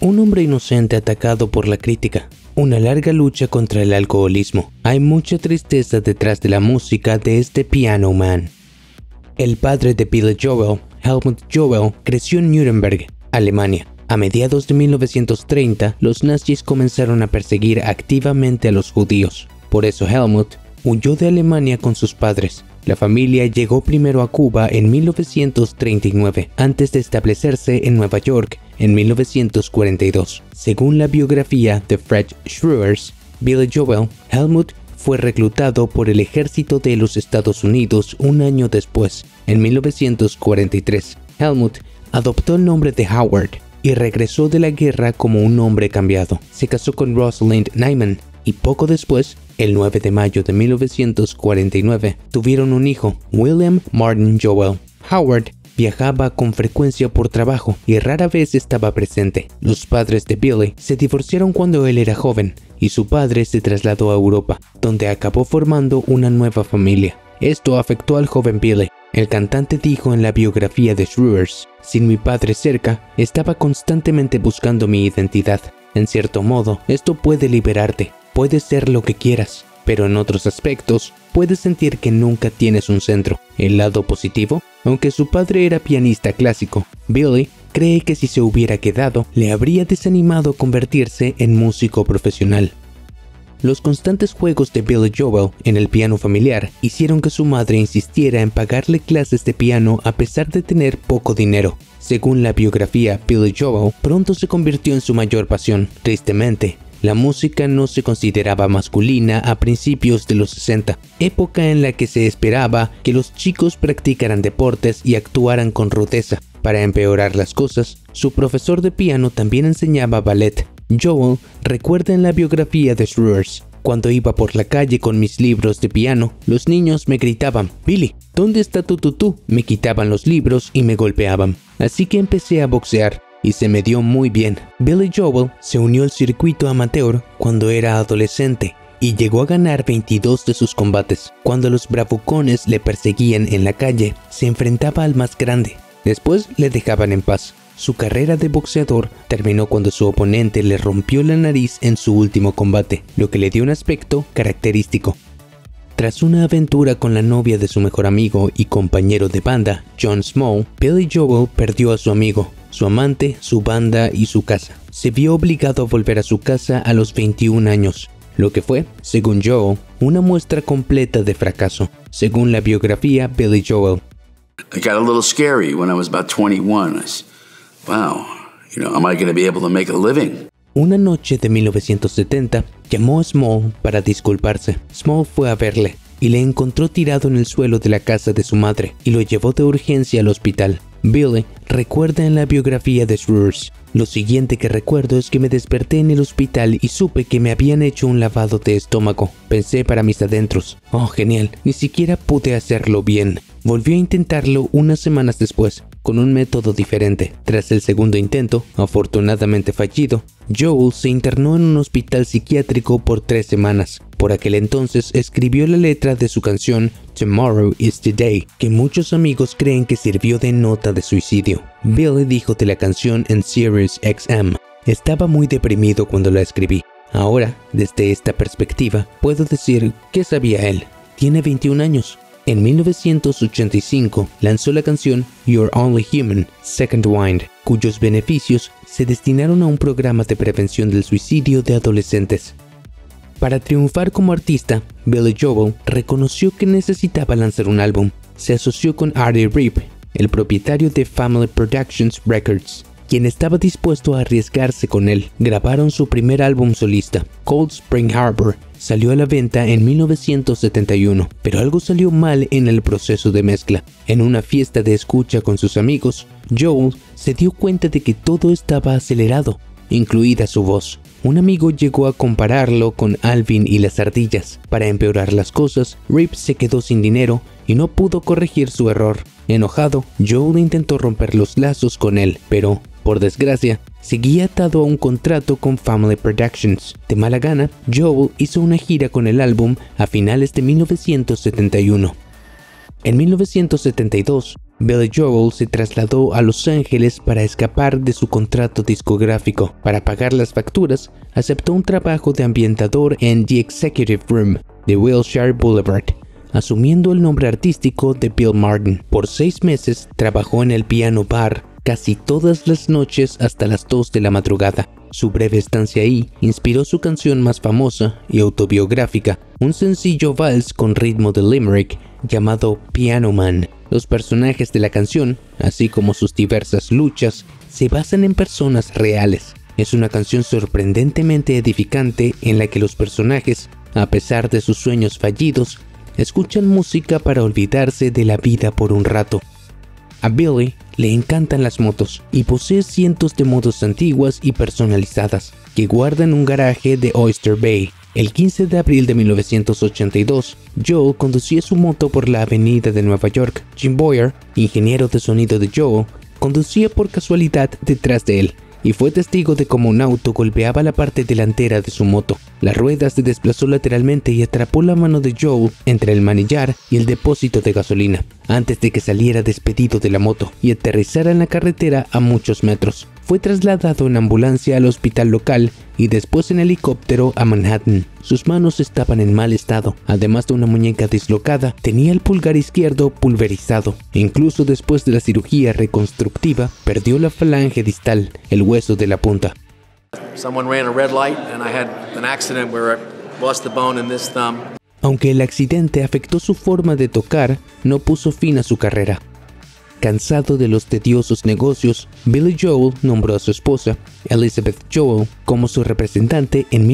Un hombre inocente atacado por la crítica. Una larga lucha contra el alcoholismo. Hay mucha tristeza detrás de la música de este Piano Man. El padre de Billy Joel, Helmut Joel, creció en Nuremberg, Alemania. A mediados de 1930, los nazis comenzaron a perseguir activamente a los judíos. Por eso Helmut huyó de Alemania con sus padres. La familia llegó primero a Cuba en 1939, antes de establecerse en Nueva York en 1942. Según la biografía de Fred Schruers, Billy Joel, Helmut fue reclutado por el ejército de los Estados Unidos un año después, en 1943. Helmut adoptó el nombre de Howard y regresó de la guerra como un hombre cambiado. Se casó con Rosalind Nyman y poco después, el 9 de mayo de 1949, tuvieron un hijo, William Martin Joel. Howard viajaba con frecuencia por trabajo y rara vez estaba presente. Los padres de Billy se divorciaron cuando él era joven y su padre se trasladó a Europa, donde acabó formando una nueva familia. Esto afectó al joven Billy. El cantante dijo en la biografía de Schruers: "Sin mi padre cerca, estaba constantemente buscando mi identidad. En cierto modo, esto puede liberarte. Puedes ser lo que quieras, pero en otros aspectos, puedes sentir que nunca tienes un centro". El lado positivo: aunque su padre era pianista clásico, Billy cree que si se hubiera quedado, le habría desanimado convertirse en músico profesional. Los constantes juegos de Billy Joel en el piano familiar hicieron que su madre insistiera en pagarle clases de piano a pesar de tener poco dinero. Según la biografía, Billy Joel pronto se convirtió en su mayor pasión. Tristemente, la música no se consideraba masculina a principios de los 60, época en la que se esperaba que los chicos practicaran deportes y actuaran con rudeza. Para empeorar las cosas, su profesor de piano también enseñaba ballet. Joel recuerda en la biografía de Schruers: "Cuando iba por la calle con mis libros de piano, los niños me gritaban: 'Billy, ¿dónde está tu tutú?' Me quitaban los libros y me golpeaban. Así que empecé a boxear y se me dio muy bien". Billy Joel se unió al circuito amateur cuando era adolescente y llegó a ganar 22 de sus combates. Cuando los bravucones le perseguían en la calle, se enfrentaba al más grande. Después le dejaban en paz. Su carrera de boxeador terminó cuando su oponente le rompió la nariz en su último combate, lo que le dio un aspecto característico. Tras una aventura con la novia de su mejor amigo y compañero de banda, John Small, Billy Joel perdió a su amigo, su amante, su banda y su casa. Se vio obligado a volver a su casa a los 21 años, lo que fue, según Joel, una muestra completa de fracaso. Según la biografía Billy Joel: "I got a little scary when I was about 21. Wow, am I going to be able to make a living?" Una noche de 1970, llamó a Small para disculparse. Small fue a verle y le encontró tirado en el suelo de la casa de su madre y lo llevó de urgencia al hospital. Billy recuerda en la biografía de Schruers: "Lo siguiente que recuerdo es que me desperté en el hospital y supe que me habían hecho un lavado de estómago. Pensé para mis adentros: oh, genial, ni siquiera pude hacerlo bien". Volvió a intentarlo unas semanas después, con un método diferente. Tras el segundo intento, afortunadamente fallido, Joel se internó en un hospital psiquiátrico por 3 semanas. Por aquel entonces escribió la letra de su canción Tomorrow is the Day, que muchos amigos creen que sirvió de nota de suicidio. Billy dijo de la canción en Sirius XM: "Estaba muy deprimido cuando la escribí. Ahora, desde esta perspectiva, puedo decir que sabía él. Tiene 21 años. En 1985 lanzó la canción You're Only Human, Second Wind, cuyos beneficios se destinaron a un programa de prevención del suicidio de adolescentes. Para triunfar como artista, Billy Joel reconoció que necesitaba lanzar un álbum. Se asoció con Artie Reep, el propietario de Family Productions Records, quien estaba dispuesto a arriesgarse con él. Grabaron su primer álbum solista, Cold Spring Harbor. Salió a la venta en 1971, pero algo salió mal en el proceso de mezcla. En una fiesta de escucha con sus amigos, Joel se dio cuenta de que todo estaba acelerado, incluida su voz. Un amigo llegó a compararlo con Alvin y las ardillas. Para empeorar las cosas, Rip se quedó sin dinero y no pudo corregir su error. Enojado, Joel intentó romper los lazos con él, pero, por desgracia, seguía atado a un contrato con Family Productions. De mala gana, Joel hizo una gira con el álbum a finales de 1971. En 1972, Billy Joel se trasladó a Los Ángeles para escapar de su contrato discográfico. Para pagar las facturas, aceptó un trabajo de ambientador en The Executive Room de Wilshire Boulevard, asumiendo el nombre artístico de Bill Martin. Por 6 meses trabajó en el piano bar casi todas las noches hasta las 2 de la madrugada. Su breve estancia ahí inspiró su canción más famosa y autobiográfica, un sencillo vals con ritmo de limerick llamado Piano Man. Los personajes de la canción, así como sus diversas luchas, se basan en personas reales. Es una canción sorprendentemente edificante en la que los personajes, a pesar de sus sueños fallidos, escuchan música para olvidarse de la vida por un rato. A Billy le encantan las motos y posee cientos de motos antiguas y personalizadas que guarda en un garaje de Oyster Bay. El 15 de abril de 1982, Joel conducía su moto por la avenida de Nueva York. Jim Boyer, ingeniero de sonido de Joel, conducía por casualidad detrás de él y fue testigo de cómo un auto golpeaba la parte delantera de su moto. La rueda se desplazó lateralmente y atrapó la mano de Joel entre el manillar y el depósito de gasolina, antes de que saliera despedido de la moto y aterrizara en la carretera a muchos metros. Fue trasladado en ambulancia al hospital local y después en helicóptero a Manhattan. Sus manos estaban en mal estado, además de una muñeca dislocada, tenía el pulgar izquierdo pulverizado. Incluso después de la cirugía reconstructiva, perdió la falange distal, el hueso de la punta. Aunque el accidente afectó su forma de tocar, no puso fin a su carrera. Cansado de los tediosos negocios, Billy Joel nombró a su esposa, Elizabeth Joel, como su representante en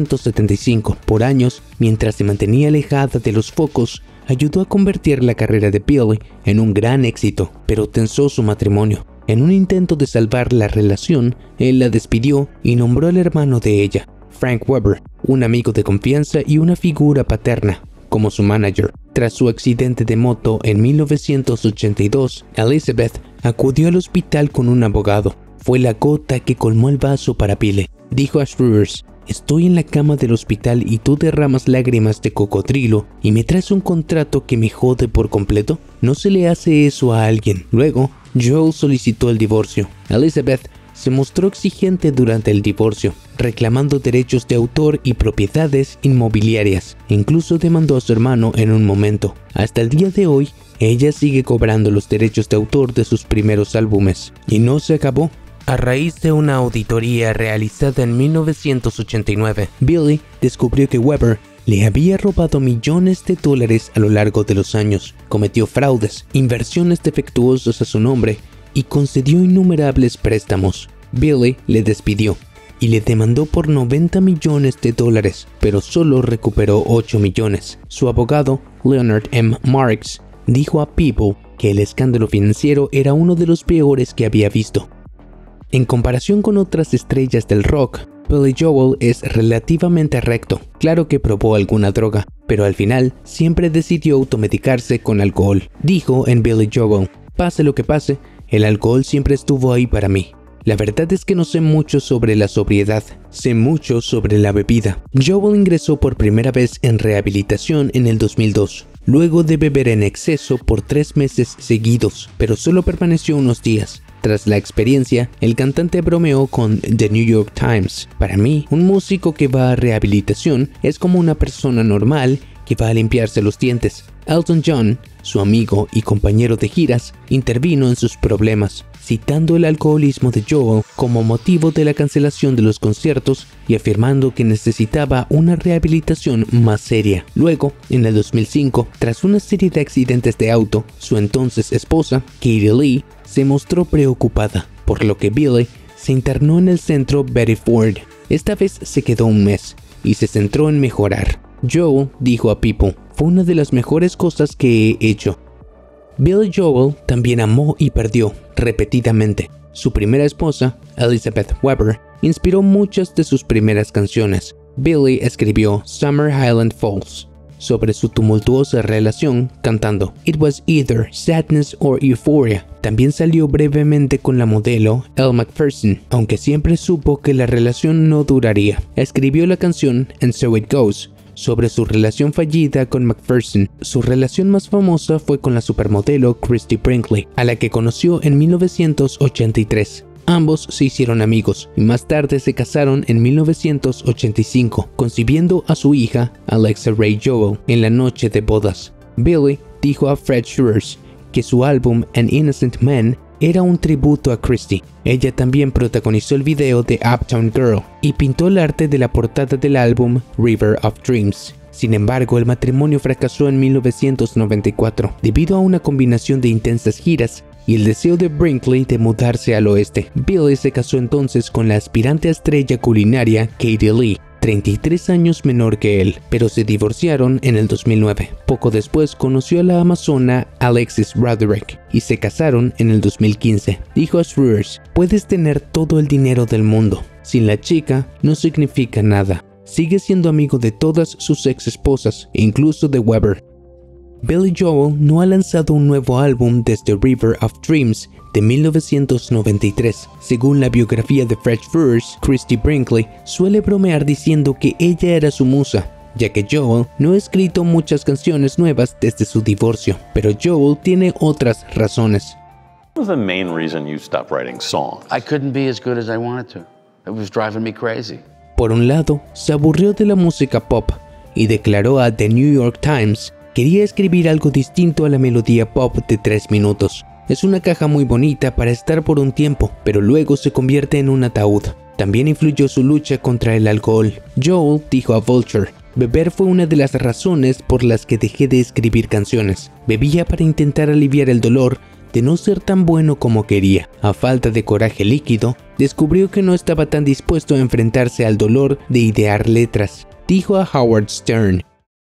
1975. Por años, mientras se mantenía alejada de los focos, ayudó a convertir la carrera de Billy en un gran éxito, pero tensó su matrimonio. En un intento de salvar la relación, él la despidió y nombró al hermano de ella, Frank Weber, un amigo de confianza y una figura paterna, como su manager. Tras su accidente de moto en 1982, Elizabeth acudió al hospital con un abogado. Fue la gota que colmó el vaso para Billy. Dijo a Schroers: estoy en la cama del hospital y tú derramas lágrimas de cocodrilo y me traes un contrato que me jode por completo. No se le hace eso a alguien. Luego, Joel solicitó el divorcio. Elizabeth se mostró exigente durante el divorcio, reclamando derechos de autor y propiedades inmobiliarias. Incluso demandó a su hermano en un momento. Hasta el día de hoy, ella sigue cobrando los derechos de autor de sus primeros álbumes. Y no se acabó. A raíz de una auditoría realizada en 1989, Billy descubrió que Weber le había robado millones de dólares a lo largo de los años, cometió fraudes, inversiones defectuosas a su nombre y concedió innumerables préstamos. Billy le despidió y le demandó por $90 millones, pero solo recuperó 8 millones. Su abogado, Leonard M. Marks, dijo a People que el escándalo financiero era uno de los peores que había visto. En comparación con otras estrellas del rock, Billy Joel es relativamente recto. Claro que probó alguna droga, pero al final siempre decidió automedicarse con alcohol. Dijo en Billy Joel: pase lo que pase, el alcohol siempre estuvo ahí para mí. La verdad es que no sé mucho sobre la sobriedad, sé mucho sobre la bebida. Joel ingresó por primera vez en rehabilitación en el 2002, luego de beber en exceso por 3 meses seguidos, pero solo permaneció unos días. Tras la experiencia, el cantante bromeó con The New York Times: para mí, un músico que va a rehabilitación es como una persona normal que va a limpiarse los dientes. Elton John, su amigo y compañero de giras, intervino en sus problemas, citando el alcoholismo de Joel como motivo de la cancelación de los conciertos y afirmando que necesitaba una rehabilitación más seria. Luego, en el 2005, tras una serie de accidentes de auto, su entonces esposa, Katie Lee, se mostró preocupada, por lo que Billy se internó en el centro Betty Ford. Esta vez se quedó un mes y se centró en mejorar. Joel dijo a People: fue una de las mejores cosas que he hecho. Billy Joel también amó y perdió repetidamente. Su primera esposa, Elizabeth Weber, inspiró muchas de sus primeras canciones. Billy escribió Summer Highland Falls sobre su tumultuosa relación, cantando It was either sadness or euphoria. También salió brevemente con la modelo Elle Macpherson, aunque siempre supo que la relación no duraría. Escribió la canción And So It Goes sobre su relación fallida con McPherson. Su relación más famosa fue con la supermodelo Christie Brinkley, a la que conoció en 1983. Ambos se hicieron amigos y más tarde se casaron en 1985, concibiendo a su hija, Alexa Ray Joel, en la noche de bodas. Billy dijo a Fred Schurz que su álbum An Innocent Man era un tributo a Christie. Ella también protagonizó el video de Uptown Girl y pintó el arte de la portada del álbum River of Dreams. Sin embargo, el matrimonio fracasó en 1994 debido a una combinación de intensas giras y el deseo de Brinkley de mudarse al oeste. Billy se casó entonces con la aspirante a estrella culinaria Katie Lee, 33 años menor que él, pero se divorciaron en el 2009. Poco después conoció a la amazona Alexis Roderick y se casaron en el 2015. Dijo a Schurz: "Puedes tener todo el dinero del mundo, sin la chica no significa nada". Sigue siendo amigo de todas sus ex esposas, incluso de Weber. Billy Joel no ha lanzado un nuevo álbum desde River of Dreams de 1993. Según la biografía de Fred Schurz, Christie Brinkley suele bromear diciendo que ella era su musa, ya que Joel no ha escrito muchas canciones nuevas desde su divorcio, pero Joel tiene otras razones. What was the main reason you stopped writing songs? I couldn't be as good as I wanted to. It was driving me crazy. Por un lado, se aburrió de la música pop y declaró a The New York Times: "Quería escribir algo distinto a la melodía pop de 3 minutos. Es una caja muy bonita para estar por un tiempo, pero luego se convierte en un ataúd". También influyó su lucha contra el alcohol. Joel dijo a Vulture: "Beber fue una de las razones por las que dejé de escribir canciones. Bebía para intentar aliviar el dolor de no ser tan bueno como quería. A falta de coraje líquido, descubrió que no estaba tan dispuesto a enfrentarse al dolor de idear letras", dijo a Howard Stern.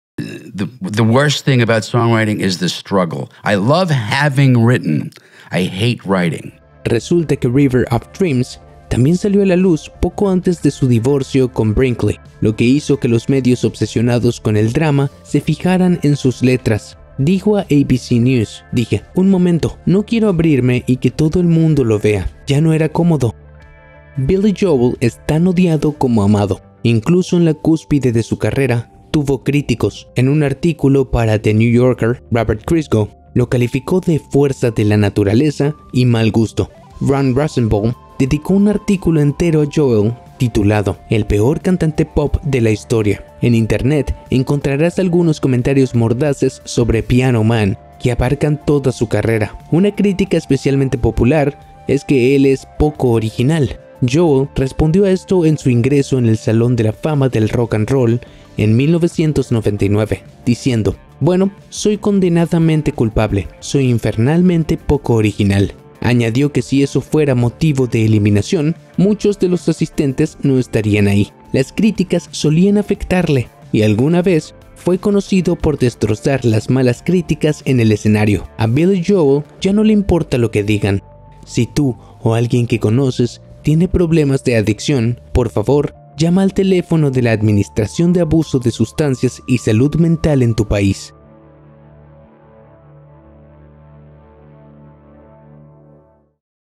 The worst thing about songwriting is the struggle. I love having written. I hate writing. Resulta que River of Dreams también salió a la luz poco antes de su divorcio con Brinkley, lo que hizo que los medios obsesionados con el drama se fijaran en sus letras. Dijo a ABC News: "Dije, un momento, no quiero abrirme y que todo el mundo lo vea. Ya no era cómodo". Billy Joel es tan odiado como amado. Incluso en la cúspide de su carrera, tuvo críticos. En un artículo para The New Yorker, Robert Christgau lo calificó de fuerza de la naturaleza y mal gusto. Ron Rosenbaum dedicó un artículo entero a Joel titulado "El peor cantante pop de la historia". En internet encontrarás algunos comentarios mordaces sobre Piano Man que abarcan toda su carrera. Una crítica especialmente popular es que él es poco original. Joel respondió a esto en su ingreso en el Salón de la Fama del Rock and Roll en 1999, diciendo: "Bueno, soy condenadamente culpable, soy infernalmente poco original". Añadió que si eso fuera motivo de eliminación, muchos de los asistentes no estarían ahí. Las críticas solían afectarle y alguna vez fue conocido por destrozar las malas críticas en el escenario. A Billy Joel ya no le importa lo que digan. Si tú o alguien que conoces tiene problemas de adicción, por favor, llama al teléfono de la Administración de Abuso de Sustancias y Salud Mental en tu país.